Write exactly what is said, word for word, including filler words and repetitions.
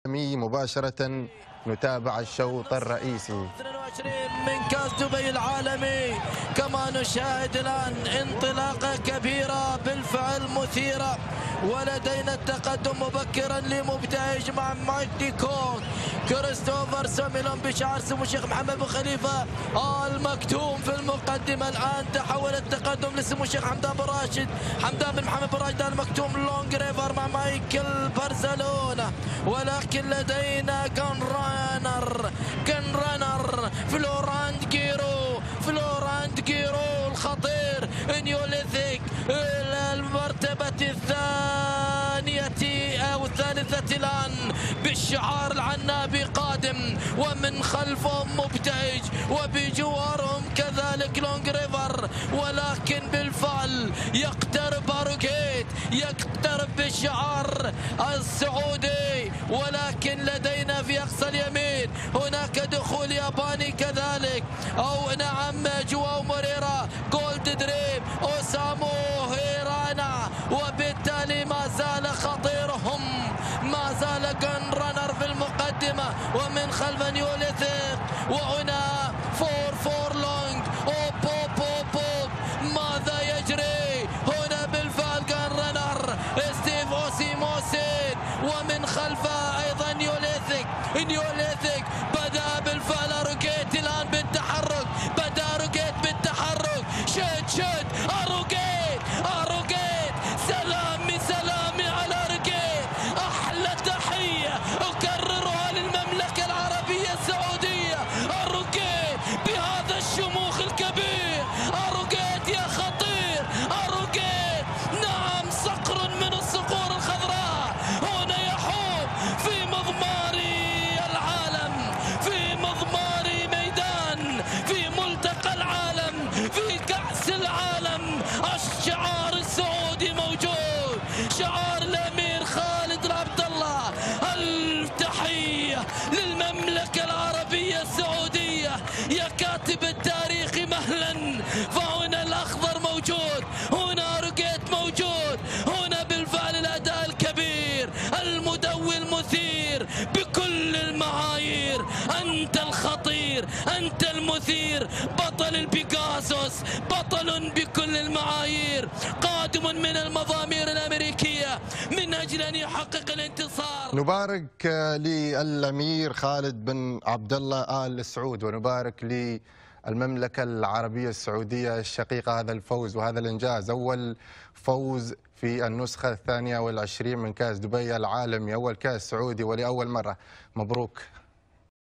مباشرة نتابع الشوط الرئيسي. اثنين وعشرين من كاس دبي العالمي، كما نشاهد الآن انطلاقة كبيرة بالفعل مثيرة، ولدينا التقدم مبكرا لمبتهج مع مايك ديكون، كريستوفر ساميلون بشعار سمو الشيخ محمد بن خليفة المكتوم في المقدمة. الآن تحول التقدم لسمو الشيخ حمدان بن راشد، حمدان بن محمد بن راشد المكتوم لونج ريفر مع مايكل برزلونة، ولكن لدينا كان رانر كان رانر فلوراند جيرو فلوراند جيرو الخطير نيوليثيك المرتبة الثانية أو الثالثة الآن بالشعار العنابي قادم، ومن خلفهم مبتهج وبجوارهم كذلك لونج ريفر، ولكن بالفعل يقترب أروجيت يقترب بالشعار السعودي، ولكن لدينا في أقصى اليمين هناك دخول ياباني كذلك، أو نعم جواو موريرا جولد دريم أوسامو هيرانا، وبالتالي ما زال خطيرهم ما زال جن رانر في المقدمة، ومن خلف نيوليثيك، وهنا فور فور لونج أوب أوب أوب أوب ماذا يجري هنا؟ بالفعل جن رانر ستيف أوسيموسين، ومن خلفه أيضا نيوليثيك نيوليثيك بدأ بالفعل أروجيت الآن بالتحرك، بدأ أروجيت بالتحرك، شد شد أروجيت أروجيت سلامي سلامي على أروجيت، أحلى تحية أكررها للمملكة العربية السعودية، أروجيت بهذا الشموخ الكبير، أروجيت يا خطير، أروجيت نعم صقر من الصقور الخضراء، هنا يحوم في مضمار العالم، في مضمار ميدان، في ملتقى العالم، في كأس العالم، الشعار السعودي موجود، شعار الأمير خالد عبد الله، التحية للمملكة العربية السعودية يا كاتب التاريخ مهلا، فهنا الأخضر موجود، هنا أروجيت موجود، هنا بالفعل الأداء الكبير المدوي المثير بكل المعايير، أنت الخطير أنت المثير، بطل البيكاسوس، بطل بكل المعايير، قادم من المضامير الأمريكية من أجل أن يحقق الانتصار. نبارك للأمير خالد بن عبد الله آل سعود، ونبارك للمملكة العربية السعودية الشقيقة هذا الفوز وهذا الإنجاز، أول فوز في النسخة الثانية والعشرين من كأس دبي العالمي، أول كأس سعودي ولأول مرة. مبروك.